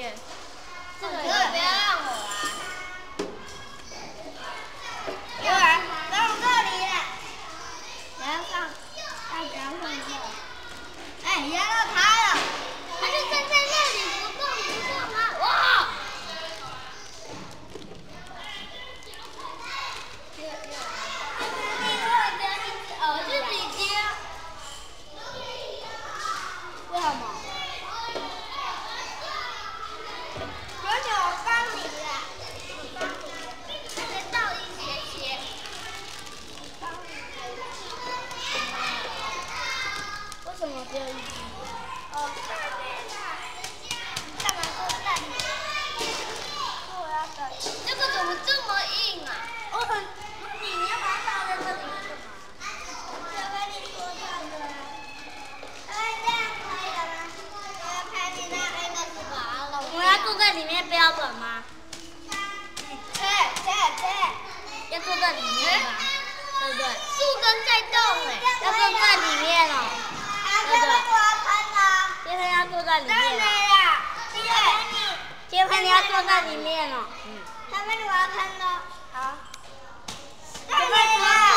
面。 这个不要让我玩。有人到这里了，不要放，不要放这。哎，压到他了，他就站在那里不动吗？哇！我自己接。为什么？我帮你了，再倒一些。为什么只有一只？哦，干嘛坐在里面？我要等。这个怎么这么硬啊？你要把它倒在这里干嘛？我跟你说这个。这样可以了吗？我要拍你那个是吧？我要坐在里面标本吗？要坐在里面吧，对不对？树根在动哎，要坐在里面哦，对不对？接喷要坐在里面哦。接喷你要坐在里面哦。他们我要喷了，好。接喷